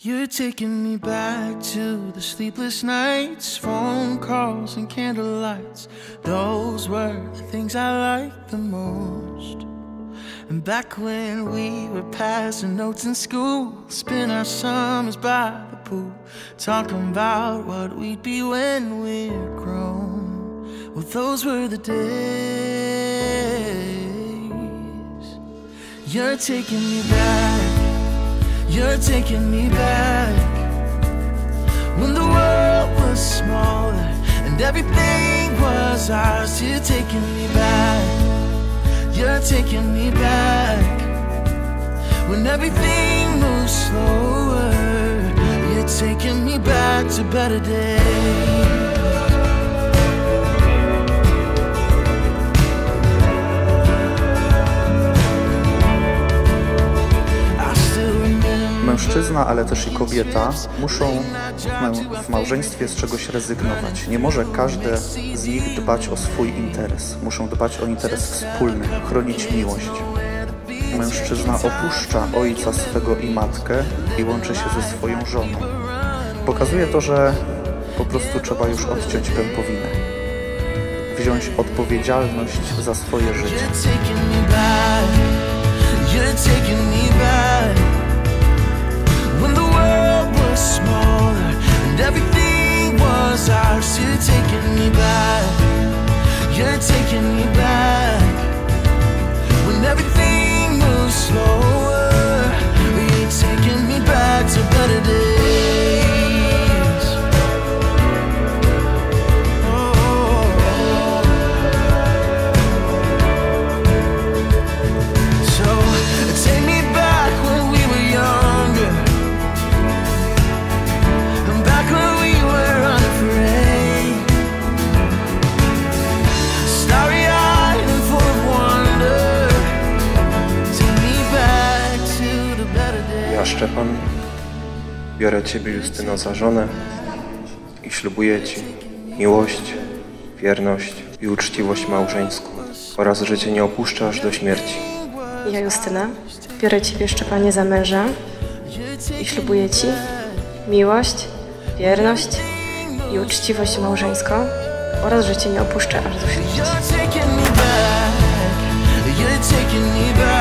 You're taking me back to the sleepless nights, phone calls and candlelights. Those were the things I liked the most. And back when we were passing notes in school, spend our summers by the pool, talking about what we'd be when we're grown. Well, those were the days. You're taking me back. You're taking me back when the world was smaller and everything was ours. You're taking me back. You're taking me back when everything moves slower. You're taking me back to better days. Mężczyzna, ale też i kobieta muszą w małżeństwie z czegoś rezygnować. Nie może każdy z nich dbać o swój interes. Muszą dbać o interes wspólny, chronić miłość. Mężczyzna opuszcza ojca swego i matkę i łączy się ze swoją żoną. Pokazuje to, że po prostu trzeba już odciąć pępowinę. Wziąć odpowiedzialność za swoje życie. When the world was smaller and everything was ours. You're taking me back. You're taking me back when everything moves slower. You're taking me back to better days. Oh. So take me back when we were younger, back when we were unafraid, starry-eyed and full of wonder. Take me back to the better days. Ja, Szczepan, biorę Ciebie, Justyno, za żonę i ślubuję Ci miłość, wierność i uczciwość małżeńską oraz, że Cię nie opuszczę aż do śmierci. Ja, Justyna, biorę Ciebie, Szczepanie, za męża i ślubuję Ci miłość, wierność i uczciwość małżeńską oraz, że Cię nie opuszczę aż do śmierci. You're taking me back.